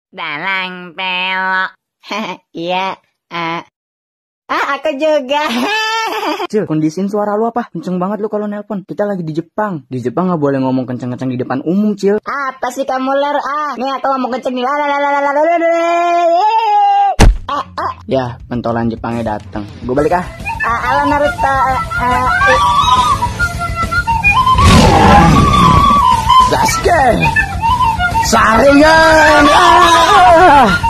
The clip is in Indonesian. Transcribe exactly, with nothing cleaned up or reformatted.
dalang pelok. Iya. Ah, ah aku juga. Cil, kondisiin suara lu apa? Kenceng banget lu kalau nelpon. Kita lagi di Jepang. Di Jepang nggak boleh ngomong kenceng-kenceng di depan umum, Cil. Apa sih kamu ler? Ah, nih aku ngomong kenceng nih. Ah, ah. Ya, pentolan Jepangnya datang. Gue balik ah. Ah, ala Naruto. Ah, ah. Sasuke! Saringan! Ah!